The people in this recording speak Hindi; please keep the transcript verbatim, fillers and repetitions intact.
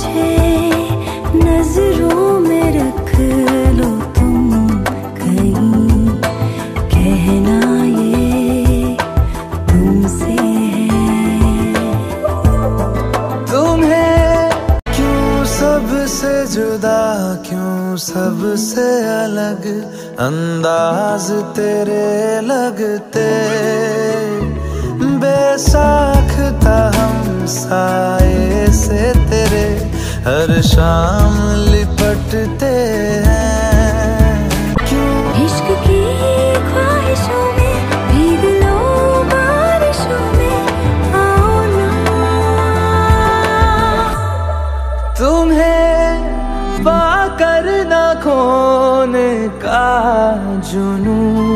मुझे नजरों में रख लो तुम कहीं, कहना ये तुमसे है। तुम्हें क्यों सबसे जुदा, क्यों सबसे अलग अंदाज तेरे लगते, बेसाख्ता हम साए से तेरे हर शाम लिपटते हैं। क्यों इश्क की ख्वाहिशों में भीग लो बारिशों में, आओ ना। तुम्हें पाकर न खोने का जुनून